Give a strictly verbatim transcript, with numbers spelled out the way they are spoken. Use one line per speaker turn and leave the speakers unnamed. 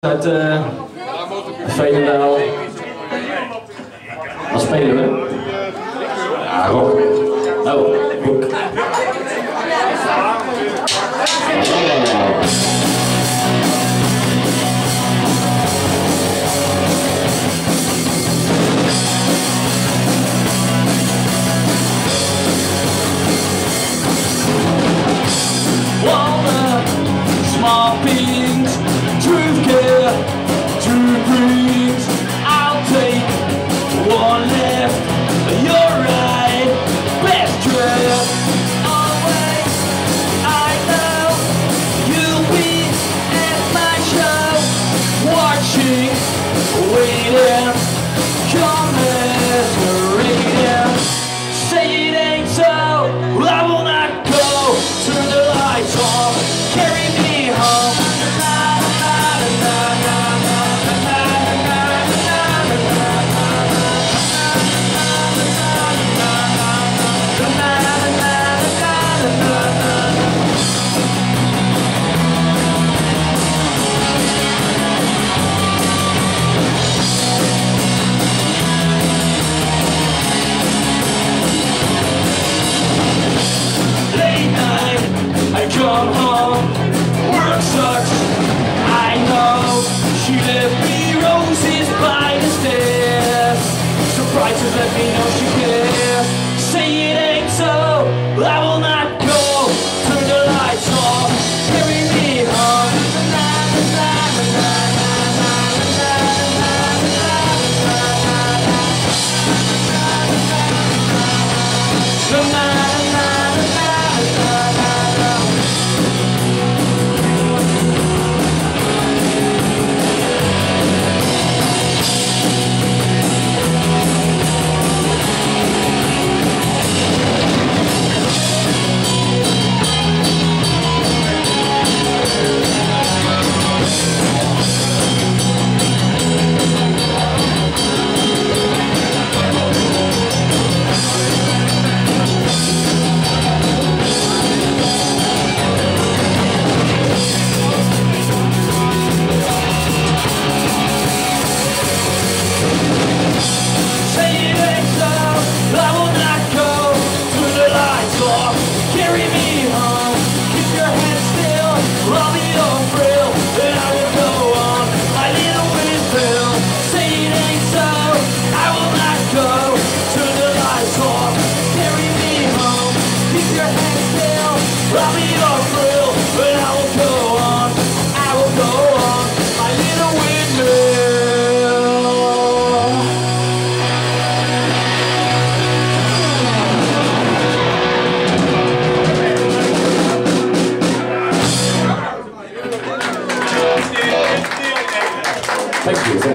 Uit uh, Veenendaal. Wat spelen we? Ja, rock. Oh, rock. Small beans, truth care, two greens. I'll take one left, you're right, best trip. Always, I know you'll be at my show, watching, waiting, commiserating. Say it ain't so, I will not go. Turn the lights off, carry me home. Late night, I come home, work sucks, I know. She left me roses by the stairs, surprises let me know she cares. Say it ain't so, I will not go. Turn the lights off, carry me home. I'll be your thrill, but I will go on, I will go on, my little windmill. Thank you.